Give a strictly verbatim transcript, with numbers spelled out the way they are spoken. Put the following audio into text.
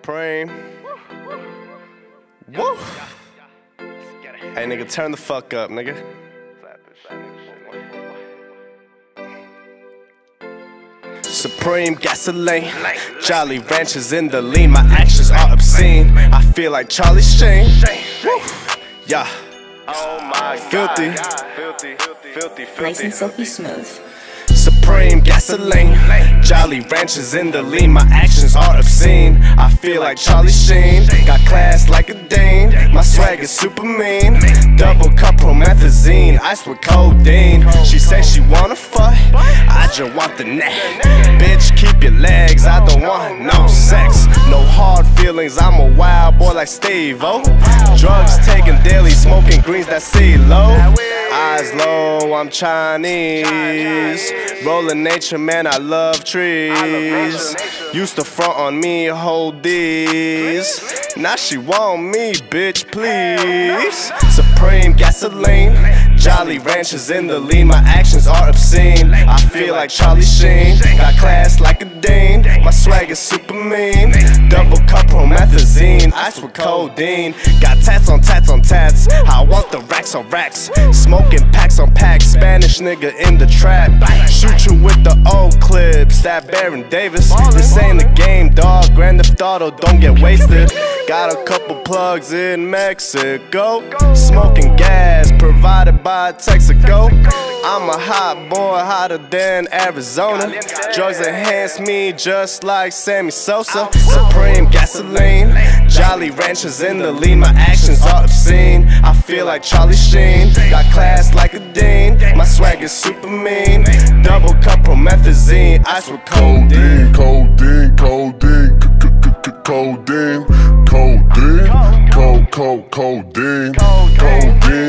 Supreme. Woo! Hey nigga, turn the fuck up, nigga. Supreme gasoline, Jolly Ranchers in the lean. My actions are obscene. I feel like Charlie Sheen. Woo! Yeah. Oh my filthy, filthy, filthy, filthy. Nice and silky smooth. Supreme gasoline, Jolly Ranchers in the lean. My actions are obscene. I feel like Charlie Sheen. Got class like a dean. My swag is super mean. Double cup promethazine, ice with codeine. She says she wanna fuck, I just want the neck. Bitch, keep your legs, I don't want no sex. No hard feelings, I'm a wild boy like Steve-O. Drugs taken daily, smoking greens that C-Lo. Eyes low, I'm Chinese. Rolling nature, man, I love trees. Used to front on me, hold these. Now she want me, bitch, please. Supreme gasoline, Jolly Ranchers in the lean. My actions are obscene. I feel like Charlie Sheen. Got class like a dean. My swag is super mean. Double cup promethazine, ice with codeine. Got tats on tats on tats. I want the racks on racks. Smoking packs on packs. Spanish nigga in the trap. Shoot you with the old clips. That Baron Davis. This ain't a game, dog. Grand Theft Auto, don't get wasted. Got a couple plugs in Mexico. Smoking gas provided by Texaco. I'm a hot boy, hotter than Arizona. Drugs enhance me just like Sammy Sosa. Supreme gasoline, Jolly Ranchers in the lean. My actions are obscene. I feel like Charlie Sheen. Got class like a dean. My swag is super mean. Double cup promethazine, ice with codeine. Codeine, codeine, codeine, codeine, codeine, codeine, codeine.